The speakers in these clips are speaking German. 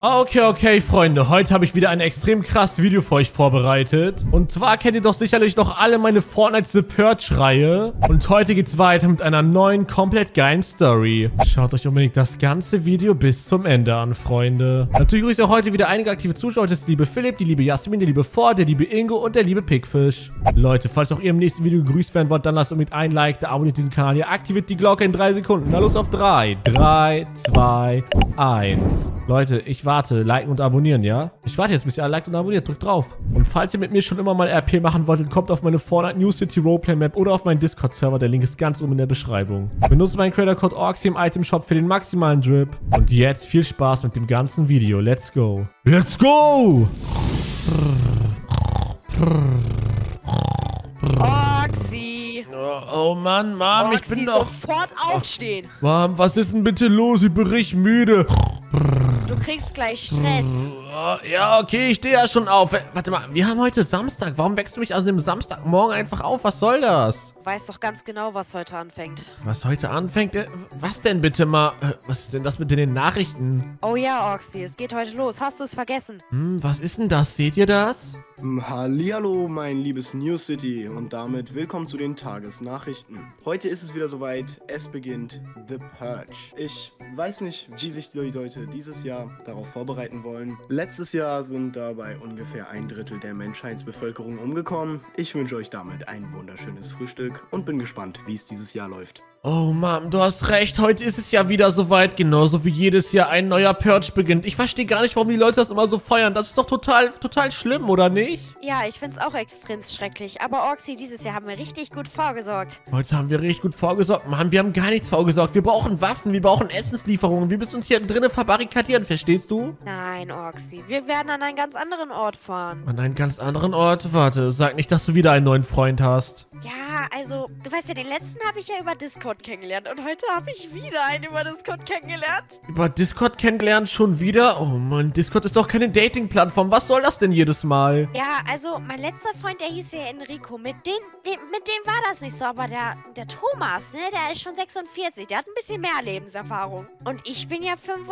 Okay, Freunde. Heute habe ich wieder ein extrem krasses Video für euch vorbereitet. Und zwar kennt ihr doch sicherlich noch alle meine Fortnite The Purge-Reihe. Und heute geht's weiter mit einer neuen, komplett geilen Story. Schaut euch unbedingt das ganze Video bis zum Ende an, Freunde. Natürlich grüße ich auch heute wieder einige aktive Zuschauer. Das ist die liebe Philipp, die liebe Jasmin, der liebe Ford, der liebe Ingo und der liebe Pigfish. Leute, falls auch ihr im nächsten Video gegrüßt werden wollt, dann lasst unbedingt ein Like da, abonniert diesen Kanal hier, aktiviert die Glocke in 3 Sekunden. Na los auf 3. 3, 2, 1. Leute, ich warte. Liken und abonnieren, ja? Ich warte jetzt, bis ihr alle liked und abonniert. Drückt drauf. Und falls ihr mit mir schon immer mal RP machen wolltet, kommt auf meine Fortnite New City Roleplay Map oder auf meinen Discord-Server. Der Link ist ganz oben in der Beschreibung. Benutzt meinen Creator-Code ORXI im Item-Shop für den maximalen Drip. Und jetzt viel Spaß mit dem ganzen Video. Let's go. Let's go! Oxy! Oh Mann, Mom, Oxy, ich bin doch... sofort aufstehen! Mom, was ist denn bitte los? Ich bin richtig müde. Du kriegst gleich Stress. Ja, okay, ich stehe ja schon auf. Warte mal, wir haben heute Samstag. Warum wächst du mich an dem Samstagmorgen einfach auf? Was soll das? Du weißt doch ganz genau, was heute anfängt. Was heute anfängt? Was denn bitte mal? Was ist denn das mit den Nachrichten? Oh ja, Oxy, es geht heute los. Hast du es vergessen? Was ist denn das? Seht ihr das? Hallihallo, mein liebes New City und damit willkommen zu den Tagesnachrichten. Heute ist es wieder soweit, es beginnt The Purge. Ich weiß nicht, wie sich die Leute dieses Jahr darauf vorbereiten wollen. Letztes Jahr sind dabei ungefähr 1/3 der Menschheitsbevölkerung umgekommen. Ich wünsche euch damit ein wunderschönes Frühstück und bin gespannt, wie es dieses Jahr läuft. Oh Mom, du hast recht. Heute ist es ja wieder soweit. Genauso wie jedes Jahr ein neuer Purge beginnt. Ich verstehe gar nicht, warum die Leute das immer so feiern. Das ist doch total schlimm, oder nicht? Ja, ich find's auch extrem schrecklich. Aber Oxy, dieses Jahr haben wir richtig gut vorgesorgt. Heute haben wir richtig gut vorgesorgt. Mann, wir haben gar nichts vorgesorgt. Wir brauchen Waffen, wir brauchen Essenslieferungen. Wir müssen uns hier drinnen verbarrikadieren, verstehst du? Nein, Oxy, wir werden an einen ganz anderen Ort fahren. An einen ganz anderen Ort? Warte, sag nicht, dass du wieder einen neuen Freund hast. Ja, also, du weißt ja, den letzten habe ich ja über Discord kennengelernt. Und heute habe ich wieder einen über Discord kennengelernt. Über Discord kennengelernt schon wieder? Oh Mann, Discord ist doch keine Dating-Plattform. Was soll das denn jedes Mal? Ja, also, mein letzter Freund, der hieß ja Enrico. Mit dem war das nicht so. Aber der Thomas, ne, der ist schon 46. Der hat ein bisschen mehr Lebenserfahrung. Und ich bin ja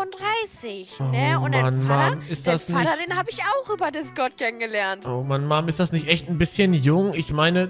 35, ne? Oh Und Mann, Vater, Mom, ist das nicht... den habe ich auch über Discord kennengelernt. Oh Mann, Mom, ist das nicht echt ein bisschen jung? Ich meine,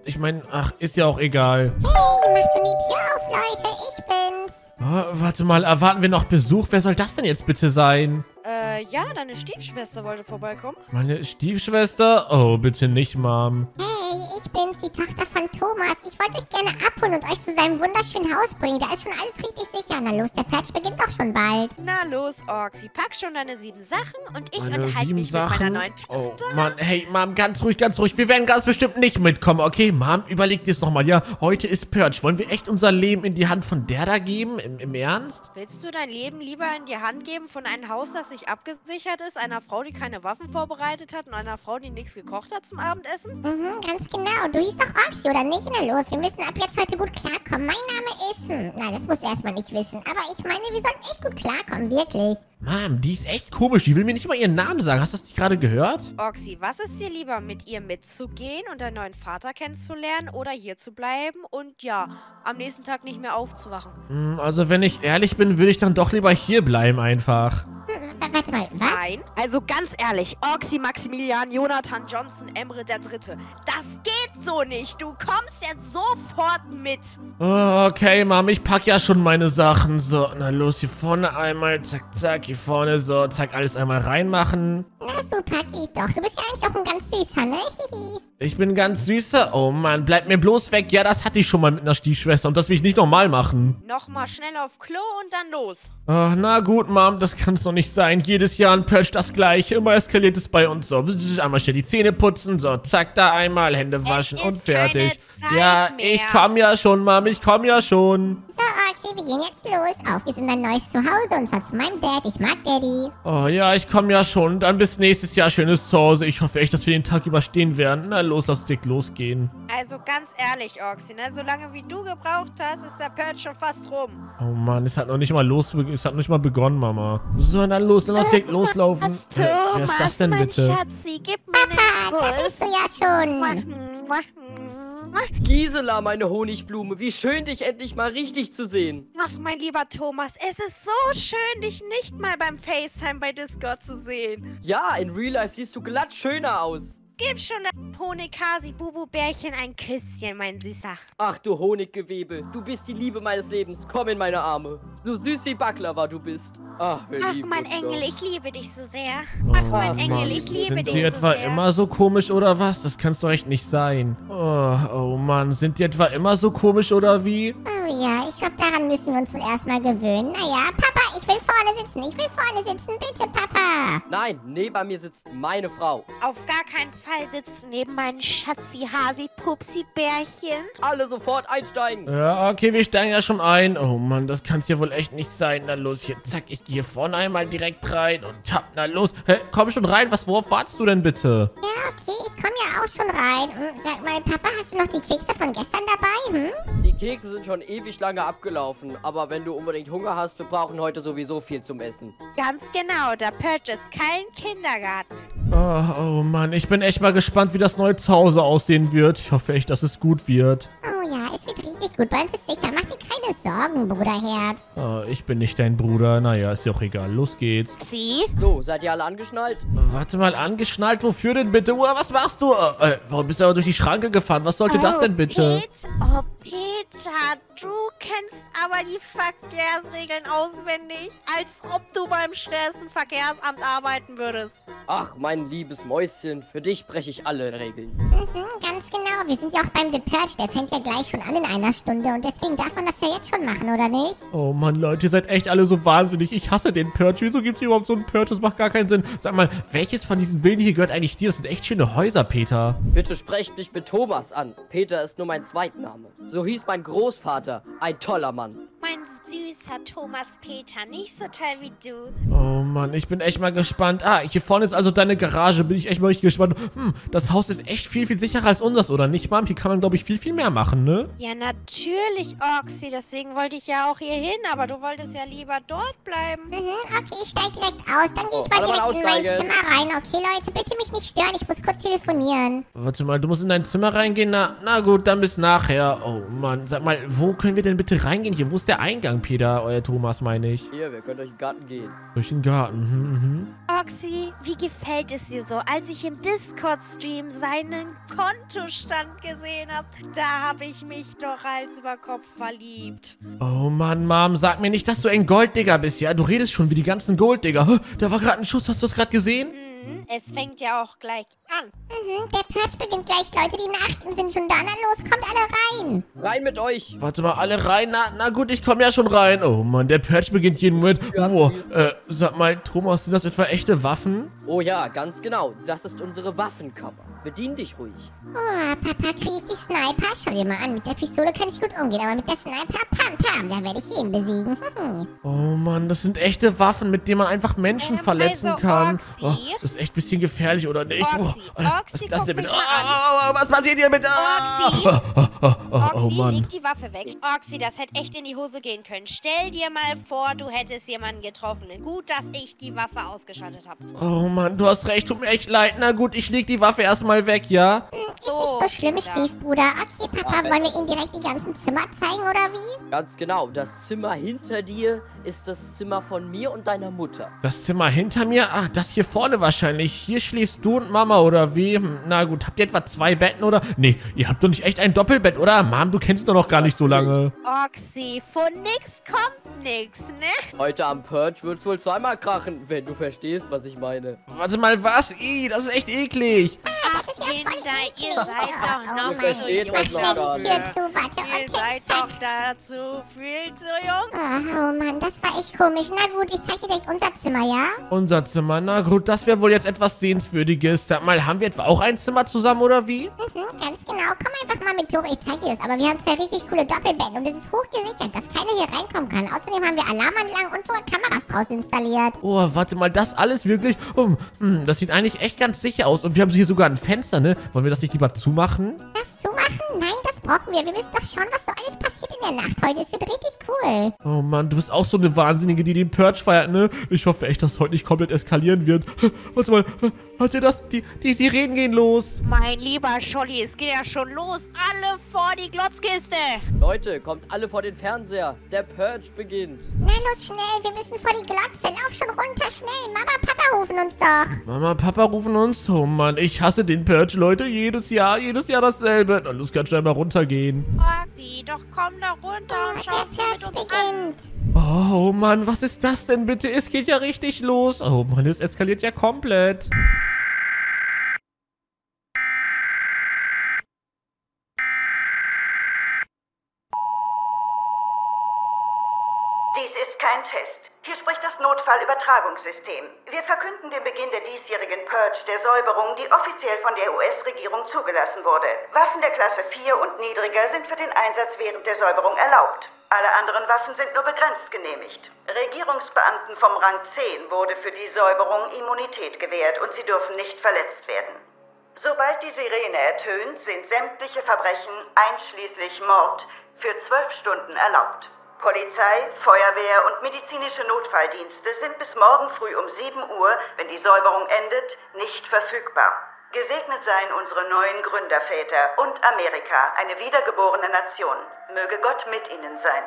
ach, ist ja auch egal. Hey, macht schon die Tür auf, Leute. Ich bin's. Oh, warte mal, erwarten wir noch Besuch? Wer soll das denn jetzt bitte sein? Ja, deine Stiefschwester wollte vorbeikommen. Meine Stiefschwester? Oh, bitte nicht, Mom. Hey, ich bin's, die Tochter von Thomas. Ich wollte euch gerne abholen und euch zu seinem wunderschönen Haus bringen. Da ist schon alles richtig sicher. Na los, der Purge beginnt doch schon bald. Na los, Oxy, pack schon deine 7 Sachen und ich Meine unterhalte 7 mich Sachen? mit meiner neuen Tochter. Oh, Mann, hey, Mom, ganz ruhig, ganz ruhig. Wir werden ganz bestimmt nicht mitkommen, okay? Mom, überleg dir's nochmal, ja? Heute ist Purge. Wollen wir echt unser Leben in die Hand von der da geben? Im Ernst? Willst du dein Leben lieber in die Hand geben von einem Haus, das nicht abgesichert ist, einer Frau, die keine Waffen vorbereitet hat und einer Frau, die nichts gekocht hat zum Abendessen? Ganz genau. Du hieß doch Oxy, oder nicht? Na los, wir müssen ab jetzt heute gut klarkommen. Mein Name ist... Nein, das musst du erstmal nicht wissen. Aber ich meine, wir sollten echt gut klarkommen, wirklich. Mom, die ist echt komisch. Die will mir nicht mal ihren Namen sagen. Hast du das nicht gerade gehört? Oxy, was ist dir lieber, mit ihr mitzugehen und deinen neuen Vater kennenzulernen oder hier zu bleiben und ja, am nächsten Tag nicht mehr aufzuwachen? Also, wenn ich ehrlich bin, würde ich dann doch lieber hier bleiben einfach. Warte mal, was? Nein, also ganz ehrlich, Oxy, Maximilian, Jonathan, Johnson, Emre der Dritte, das geht so nicht. Du kommst jetzt sofort mit. Oh, okay, Mom, ich pack ja schon meine Sachen. So, na los, hier vorne einmal, zack, zack, hier vorne, so, zack, alles einmal reinmachen. Na super, geht doch. Du bist ja eigentlich auch ein ganz süßer, ne? Ich bin ganz süßer. Oh Mann, bleib mir bloß weg. Ja, das hatte ich schon mal mit einer Stiefschwester und das will ich nicht nochmal machen. Nochmal schnell auf Klo und dann los. Oh, na gut, Mom, das kann's doch nicht sein. Jedes Jahr ein Purge das gleiche. Immer eskaliert es bei uns so. Einmal schnell die Zähne putzen, so, zack, da einmal, Hände waschen und fertig. Ja, ich komm ja schon, Mom, ich komm ja schon. So, Oxy, wir gehen jetzt los. Auf geht's in dein neues Zuhause und zwar zu meinem Dad. Ich mag Daddy. Oh ja, ich komm ja schon. Dann bis nächstes Jahr schönes Zuhause. Ich hoffe echt, dass wir den Tag überstehen werden. Na los, lass direkt losgehen. Also ganz ehrlich, Oxy, ne? Solange wie du gebraucht hast, ist der Purge schon fast rum. Oh Mann, es hat noch nicht mal begonnen, Mama. So, dann los, dann lass direkt loslaufen. Wer ist das denn bitte? Schatzi, gib mir Papa, da bist du ja schon. Gisela, meine Honigblume, wie schön, dich endlich mal richtig zu sehen. Ach, mein lieber Thomas, es ist so schön, dich nicht mal beim FaceTime bei Discord zu sehen. Ja, in Real Life siehst du glatt schöner aus. Gib schon deinem Honigkasi-Bubu-Bärchen ein Küsschen, mein Süßer. Ach du Honiggewebe, du bist die Liebe meines Lebens. Komm in meine Arme. So süß wie Baklava du bist. Ach, wir Ach, lieben mein uns Engel, doch. ich liebe dich so sehr. Ach, mein Engel, ich liebe Sind dich die so etwa sehr. immer so komisch oder was? Das kann's doch echt nicht sein. Oh Mann, sind die etwa immer so komisch oder wie? Oh ja, ich glaube, daran müssen wir uns wohl erstmal gewöhnen. Naja, Papa, ich will vorne sitzen. Bitte, Papa. Nein, neben mir sitzt meine Frau. Auf gar keinen Fall sitzt du neben meinen Schatzi-Hasi-Pupsi-Bärchen. Alle sofort einsteigen. Ja, okay, wir steigen ja schon ein. Oh Mann, das kann's ja wohl echt nicht sein. Na los, hier, zack, ich gehe hier vorne einmal direkt rein und tapp, na los. Hä, komm schon rein, worauf wartest du denn bitte? Ja, okay, ich komme ja auch schon rein. Sag mal, Papa, hast du noch die Kekse von gestern dabei, Die Kekse sind schon ewig lange abgelaufen. Aber wenn du unbedingt Hunger hast, wir brauchen heute sowieso viel zum Essen. Ganz genau, der Perch ist kein Kindergarten. Oh Mann, ich bin echt mal gespannt, wie das neue Zuhause aussehen wird. Ich hoffe echt, dass es gut wird. Oh ja, es wird richtig gut. Bei uns ist sicher. Mach dir keine Sorgen, Bruderherz. Oh, ich bin nicht dein Bruder. Naja, ist ja auch egal. Los geht's. Sie? So, seid ihr alle angeschnallt? Warte mal, angeschnallt? Wofür denn bitte? Was machst du? Warum bist du aber durch die Schranke gefahren? Was sollte das denn bitte? Peter, du kennst aber die Verkehrsregeln auswendig, als ob du beim schnellsten Verkehrsamt arbeiten würdest. Ach, mein liebes Mäuschen, für dich breche ich alle Regeln. Ganz genau. Wir sind ja auch beim The Purge. Der fängt ja gleich schon an in einer Stunde. Und deswegen darf man das ja jetzt schon machen, oder nicht? Oh Mann, Leute, ihr seid echt alle so wahnsinnig. Ich hasse den Purge. Wieso gibt's überhaupt so einen Purge? Das macht gar keinen Sinn. Sag mal, welches von diesen Villen hier gehört eigentlich dir? Das sind echt schöne Häuser, Peter. Bitte sprecht mich mit Thomas an. Peter ist nur mein Zweitname. So hieß mein Großvater. Ein toller Mann. Mein süßer Thomas Peter, nicht so toll wie du. Oh Mann, ich bin echt mal gespannt. Hier vorne ist also deine Garage. Bin ich echt mal richtig gespannt. Das Haus ist echt viel, viel sicherer als unseres, oder nicht, Mom? Hier kann man, glaube ich, viel, viel mehr machen, ne? Ja, natürlich, Oxy. Deswegen wollte ich ja auch hier hin, aber du wolltest ja lieber dort bleiben. Okay, ich steig direkt aus. Dann gehe ich mal alle mal direkt in mein aussteigen. Zimmer rein. Okay, Leute, bitte mich nicht stören. Ich muss kurz telefonieren. Warte mal, du musst in dein Zimmer reingehen? Na gut, dann bis nachher. Oh Mann, sag mal, wo können wir denn bitte reingehen hier? Wo ist der Eingang, Peter? Euer Thomas, meine ich. Hier, wir können durch den Garten gehen. Durch den Garten. Oxy, wie gefällt es dir so? Als ich im Discord-Stream seinen Kontostand gesehen habe, da habe ich mich doch Hals über Kopf verliebt. Oh Mann, Mom, sag mir nicht, dass du ein Golddigger bist, ja? Du redest schon wie die ganzen Golddigger. Da war gerade ein Schuss, hast du das gerade gesehen? Es fängt ja auch gleich an. Der Purge beginnt gleich, Leute. Die Nachrichten sind schon da. Na los, kommt alle rein. Rein mit euch! Warte mal, alle rein? Na gut, ich komme ja schon rein. Oh Mann, der Purge beginnt jeden Moment. Oh, sag mal, Thomas, sind das etwa echte Waffen? Oh ja, ganz genau. Das ist unsere Waffenkammer. Bedien dich ruhig. Oh, Papa, kriege ich die Sniper? Schau dir mal an. Mit der Pistole kann ich gut umgehen, aber mit der Sniper, pam, da werde ich jeden besiegen. Oh Mann, das sind echte Waffen, mit denen man einfach Menschen verletzen also, kann. Oxy? Oh, das ist echt ein bisschen gefährlich, oder nicht? Oxy, Was ist das guck denn bitte? mich mal an. Was passiert hier bitte? Oh Oxy, Mann. leg die Waffe weg. Oxy, das hätte echt in die Hose gehen können. Stell dir mal vor, du hättest jemanden getroffen. Gut, dass ich die Waffe ausgeschaltet habe. Oh Mann, du hast recht, tut mir echt leid. Na gut, ich leg die Waffe erstmal weg, ja? Ist nicht so schlimm, Stiefbruder. Okay, Papa, wollen wir Ihnen direkt die ganzen Zimmer zeigen, oder wie? Ganz genau. Das Zimmer hinter dir ist das Zimmer von mir und deiner Mutter. Das Zimmer hinter mir? Ach, das hier vorne wahrscheinlich. Hier schläfst du und Mama, oder wie? Na gut, habt ihr etwa 2 Betten, oder? Nee, ihr habt doch nicht echt ein Doppelbett, oder? Mom, du kennst mich doch noch gar nicht so lange. Oxy, von nix kommt nix, ne? Heute am Purge wird's wohl zweimal krachen, wenn du verstehst, was ich meine. Warte mal, was? Das ist echt eklig. Ach, Kinder, ihr seid doch noch Ihr versteht so das jung. noch gar Die nicht. Tür zu, warte, Ihr und seid doch dazu viel zu jung. Oh Mann, das war echt komisch. Na gut, ich zeig dir direkt unser Zimmer, ja? Unser Zimmer, na gut, das wäre wohl jetzt etwas Sehenswürdiges. Sag mal, haben wir etwa auch ein Zimmer zusammen, oder wie? Ganz genau. Komm einfach mal mit hoch, ich zeig dir das. Aber wir haben 2 richtig coole Doppelbetten und es ist hochgesichert, dass keiner hier reinkommen kann. Außerdem haben wir Alarmanlagen und sogar Kameras draußen installiert. Oh, warte mal, das alles wirklich? Das sieht eigentlich echt ganz sicher aus. Und wir haben hier sogar ein Fenster, ne? Wollen wir das nicht lieber zumachen? Das zumachen? Nein, das das brauchen wir. Wir müssen doch schauen, was so alles passiert in der Nacht heute. Es wird richtig cool. Oh Mann, du bist auch so eine Wahnsinnige, die den Purge feiert, ne? Ich hoffe echt, dass es heute nicht komplett eskalieren wird. Warte mal, hört ihr das? Die Sirenen gehen los. Mein lieber Scholli, es geht ja schon los. Alle vor die Glotzkiste. Leute, kommt alle vor den Fernseher. Der Purge beginnt. Na los, schnell. Wir müssen vor die Glotze. Lauf schon runter, schnell. Mama, Papa rufen uns doch. Mama, Papa rufen uns. Oh Mann, ich hasse den Purge, Leute. Jedes Jahr dasselbe. Na, los, ganz schnell mal runtergehen. Roxy, doch komm da runter und schau sie mit Der uns Purge an. beginnt. Oh Mann, was ist das denn bitte? Es geht ja richtig los. Oh Mann, es eskaliert ja komplett. Dies ist kein Test. Hier spricht das Notfallübertragungssystem. Wir verkünden den Beginn der diesjährigen Purge der Säuberung, die offiziell von der US-Regierung zugelassen wurde. Waffen der Klasse 4 und niedriger sind für den Einsatz während der Säuberung erlaubt. Alle anderen Waffen sind nur begrenzt genehmigt. Regierungsbeamten vom Rang 10 wurde für die Säuberung Immunität gewährt und sie dürfen nicht verletzt werden. Sobald die Sirene ertönt, sind sämtliche Verbrechen, einschließlich Mord, für 12 Stunden erlaubt. Polizei, Feuerwehr und medizinische Notfalldienste sind bis morgen früh um 7 Uhr, wenn die Säuberung endet, nicht verfügbar. Gesegnet seien unsere neuen Gründerväter und Amerika, eine wiedergeborene Nation. Möge Gott mit ihnen sein.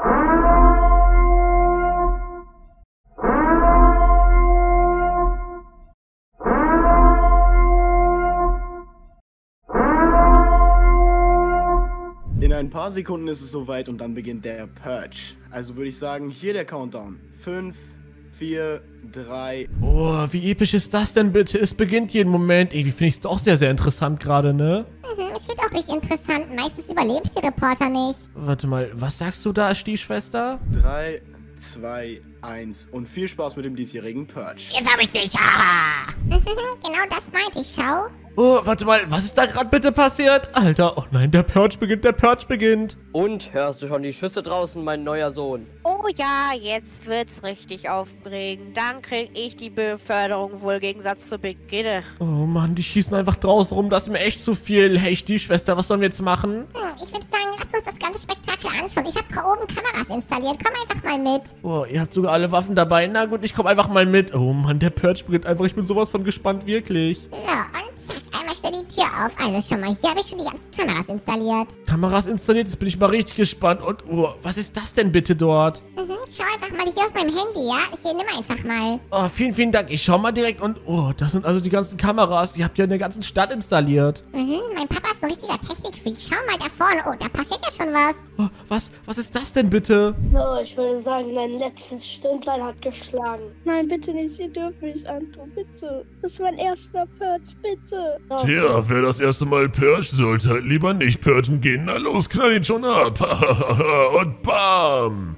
In ein paar Sekunden ist es soweit und dann beginnt der Purge. Also würde ich sagen, hier der Countdown. 5, 4, 3. Oh, wie episch ist das denn bitte? Es beginnt jeden Moment. Irgendwie finde ich es doch sehr, sehr interessant gerade, ne? Es wird auch nicht interessant. Meistens überlebst die Reporter nicht. Warte mal, was sagst du da, Stiefschwester? 3, 2, 1 und viel Spaß mit dem diesjährigen Purge. Jetzt hab ich dich. Haha. Genau das meinte ich, schau. Oh, warte mal, was ist da gerade bitte passiert? Alter, oh nein, der Purge beginnt. Und, hörst du schon die Schüsse draußen, mein neuer Sohn? Oh ja, jetzt wird's richtig aufregend. Dann krieg ich die Beförderung wohl im Gegensatz zu Brigitte. Oh Mann, die schießen einfach draußen rum, das ist mir echt zu viel. Hey, Stiefschwester, was sollen wir jetzt machen? Ich würde sagen, lass uns das ganze Spektakel anschauen. Ich habe da oben Kameras installiert. Komm einfach mal mit. Oh, ihr habt sogar alle Waffen dabei. Na gut, ich komme einfach mal mit. Oh Mann, der Purge beginnt einfach. Ich bin sowas von gespannt, wirklich. So, und zack, einmal schnell die Tür auf. Also schon mal, hier habe ich schon die ganzen Kameras installiert. Kameras installiert, jetzt bin ich mal richtig gespannt. Und, oh, was ist das denn bitte dort? Schau einfach mal hier auf meinem Handy, ja? Hier, nimm einfach mal. Oh, vielen, vielen Dank. Ich schau mal direkt und, oh, das sind also die ganzen Kameras. Ihr habt ja in der ganzen Stadt installiert. Mein Papa ist ein richtiger Technikfreak. Schau mal da vorne. Oh, da passiert ja schon was. Oh, was ist das denn bitte? So, ich würde sagen, mein letztes Stündlein hat geschlagen. Nein, bitte nicht, Sie dürfen mich antun, bitte. Das ist mein erster Purge, bitte. Tja, wer das erste Mal purgen sollte, halt lieber nicht purgen gehen. Na los, knall ihn schon ab. Und bam.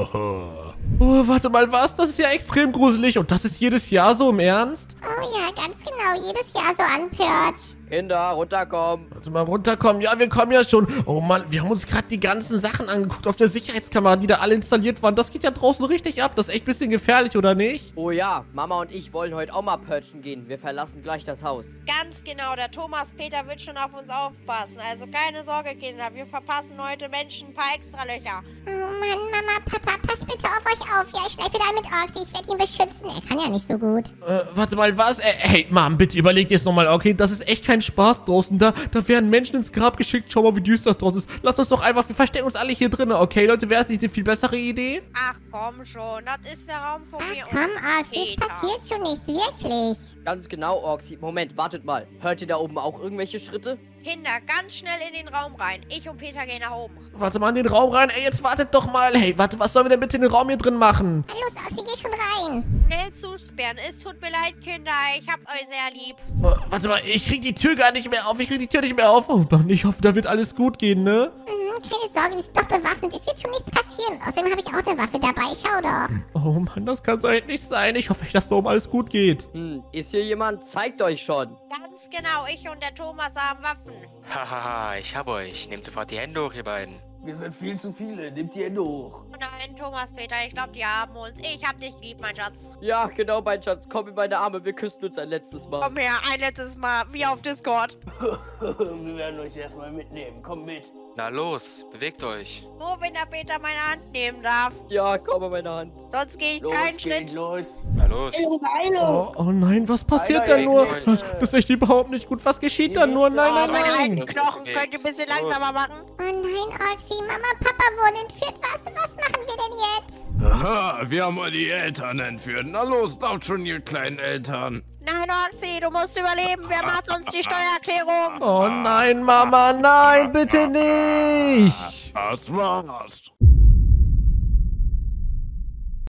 Oh, warte mal, was? Das ist ja extrem gruselig. Und das ist jedes Jahr so, im Ernst? Oh ja, ganz genau. Jedes Jahr so an Purge. Kinder, runterkommen. Warte mal, runterkommen. Ja, wir kommen ja schon. Oh Mann, wir haben uns gerade die ganzen Sachen angeguckt auf der Sicherheitskamera, die da alle installiert waren. Das geht ja draußen richtig ab. Das ist echt ein bisschen gefährlich, oder nicht? Oh ja, Mama und ich wollen heute auch mal purgen gehen. Wir verlassen gleich das Haus. Ganz genau, der Thomas Peter wird schon auf uns aufpassen. Also keine Sorge, Kinder. Wir verpassen heute Menschen ein paar Extralöcher. Oh Mann, Mama, Papa, passt bitte auf euch auf. Ja, ich bleib wieder mit Oxy. Ich werde ihn beschützen. Er kann ja nicht so gut. Warte mal, was? Hey, Mom, bitte überleg dir jetzt nochmal, okay? Das ist echt kein Spaß draußen. Da werden Menschen ins Grab geschickt. Schau mal, wie düster das draußen ist. Lass uns doch einfach, wir verstecken uns alle hier drinnen, okay? Leute, wäre es nicht eine viel bessere Idee? Ach komm schon, das ist der Raum von mir. Ach komm, Oxy, es passiert schon nichts, wirklich. Ganz genau, Orxy. Moment, wartet mal. Hört ihr da oben auch irgendwelche Schritte? Kinder, ganz schnell in den Raum rein. Ich und Peter gehen nach oben. Warte mal in den Raum rein. Ey, jetzt wartet doch mal. Hey, warte, was sollen wir denn bitte in den Raum hier drin machen? Los, Oxy, geh schon rein. Schnell zusperren. Es tut mir leid, Kinder. Ich hab euch sehr lieb. Oh, warte mal, ich krieg die Tür gar nicht mehr auf. Ich krieg die Tür nicht mehr auf. Oh Mann, ich hoffe, da wird alles gut gehen, ne? Keine Sorge, die ist doch bewaffnet. Es wird schon nichts passieren. Außerdem habe ich auch eine Waffe dabei. Schau doch. Oh Mann, das kann so echt nicht sein. Ich hoffe echt, dass da oben alles gut geht. Ist hier jemand? Zeigt euch schon. Ganz genau, ich und der Thomas haben Waffen. Hahaha, ich hab euch. Nehmt sofort die Hände hoch, ihr beiden. Wir sind viel zu viele. Nimmt die Hände hoch. Oh nein, Thomas, Peter, ich glaube, die haben uns. Ich hab dich lieb, mein Schatz. Ja, genau, mein Schatz. Komm in meine Arme, wir küssen uns ein letztes Mal. Komm her, ein letztes Mal, wie auf Discord. Wir werden euch erstmal mitnehmen. Kommt mit. Na los, bewegt euch. Nur wenn der Peter meine Hand nehmen darf. Ja, komm in meine Hand. Sonst gehe ich Los, keinen geht Schritt. los. Na los. Oh nein, was passiert da Alter, nur? Leute. Das ist echt überhaupt nicht gut. Was geschieht da nur? Nein, nein, Nein, nein. Knochen könnt ihr ein bisschen langsamer machen. Oh nein, Roxy, Mama, Papa wurden entführt. Was machen wir denn jetzt? Aha, wir haben mal die Eltern entführt. Na los, lauft schon, ihr kleinen Eltern. Nein, Oxy, du musst überleben. Wer macht sonst die Steuererklärung? Oh nein, Mama, nein, bitte nicht. Das war's.